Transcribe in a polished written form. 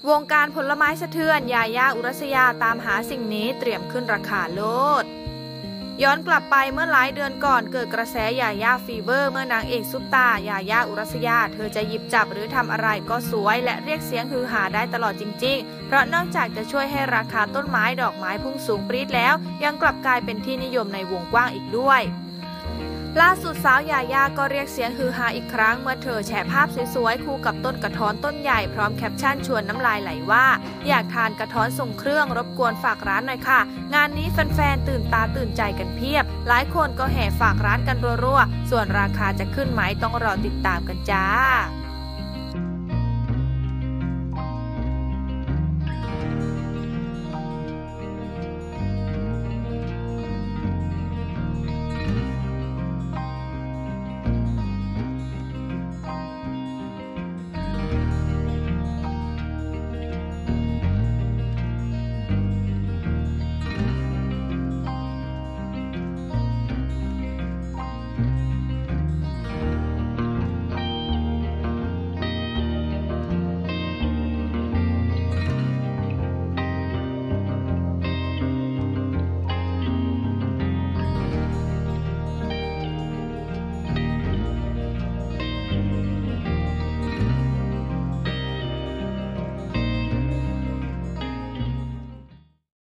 วงการผลไม้สะเทือนยาย่าอุรัสยาตามหาสิ่งนี้เตรียมขึ้นราคาโลดย้อนกลับไปเมื่อหลายเดือนก่อนเกิดกระแสยาย่าฟีเวอร์เมื่อนางเอกซุปตายาย่าอุรัสยาเธอจะหยิบจับหรือทำอะไรก็สวยและเรียกเสียงฮือฮาได้ตลอดจริงๆเพราะนอกจากจะช่วยให้ราคาต้นไม้ดอกไม้พุ่งสูงปรี๊ดแล้วยังกลับกลายเป็นที่นิยมในวงกว้างอีกด้วยล่าสุดสาวยาย่าก็เรียกเสียงฮือฮาอีกครั้งเมื่อเธอแชร์ภาพสวยๆคู่กับต้นกระท้อนต้นใหญ่พร้อมแคปชั่นชวนน้ำลายไหลว่าอยากทานกระท้อนส่งเครื่องรบกวนฝากร้านหน่อยค่ะงานนี้แฟนๆตื่นตาตื่นใจกันเพียบหลายคนก็แห่ฝากร้านกันรัวๆส่วนราคาจะขึ้นไหมต้องรอติดตามกันจ้า